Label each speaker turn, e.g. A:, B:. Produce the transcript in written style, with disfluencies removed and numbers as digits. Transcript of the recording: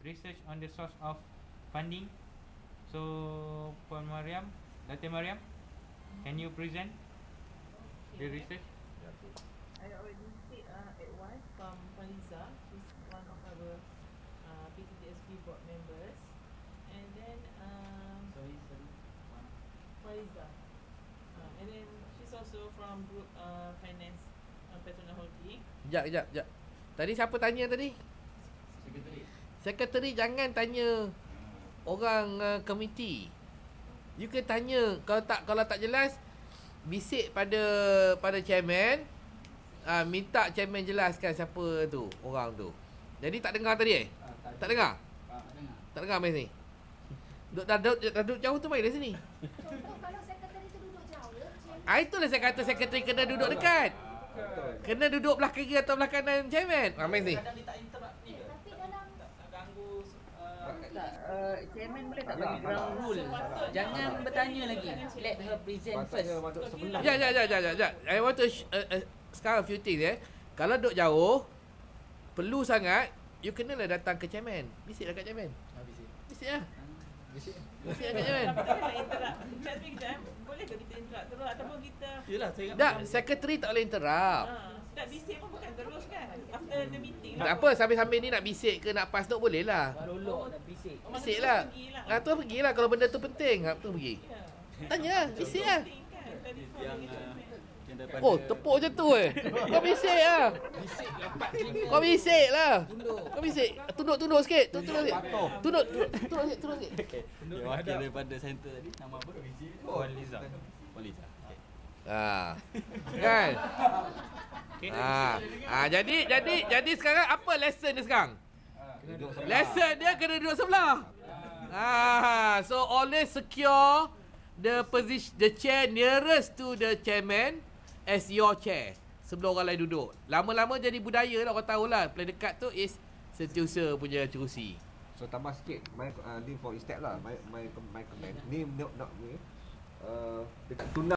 A: research on the source of funding. So, Puan Mariam, Datin Mariam, can you present the research?
B: I already said advice from Faliza. She's one of our PTTSP board members. And then
A: Sorry.
B: Faliza. And then she's also from group finance Petronas Holding.
C: Sekejap. Tadi siapa tanya tadi? Sekretari jangan tanya orang komiti. You can tanya. Kalau tak jelas, bisik pada chairman. Minta chairman jelaskan siapa tu, orang tu. Jadi tak dengar tadi tak dengar? Tak dengar main sini. Duduk jauh tu main dari sini.
D: Contoh kalau sekretari tu duduk jauh,
C: Itulah saya kata sekretari kena duduk dekat. Kena duduk belah kiri atau belah kanan chairman. Main sini.
D: tapi dalam
E: Chairman boleh tak bagi ground rule? Jangan bertanya lagi. Let her present first.
C: Sekejap. I want to sekarang a few things Kalau duduk jauh, perlu sangat, you kenalah datang ke chairman. Bisik lah kat chairman. Bisik lah. Bisik lah kat chairman.
B: Boleh ke kita interrupt terus ataupun kita
C: Tak, sekretari tak boleh interrupt.
B: tak bisik pun bukan terus kan? After the meeting.
C: Tak apa, sambil-sambil ni nak bisik ke nak pass note boleh lah.
E: Tolong nak bisik.
C: Bisik lah. Tu pergilah kalau benda tu penting. Tu pergi. Tanya lah, bisik lah. Oh, tepuk je tu Kau bisik lah. Kau bisik lah. Kau bisik. Tunduk sikit. Tunduk sikit. Tunduk sikit.
F: Yang wakil daripada center tadi, nama apa? Puan Liza.
C: Kan? Jadi sekarang apa lesson dia sekarang? Lesson dia kena duduk sebelah. So always secure the position, the chair nearest to the chairman as your chair. Sebelum orang lain duduk. Lama-lama jadi budaya lah, orang tahulah paling dekat tu is setiausaha punya kerusi.
G: So tambah sikit ni for step lah. My comment ni not dekat tunang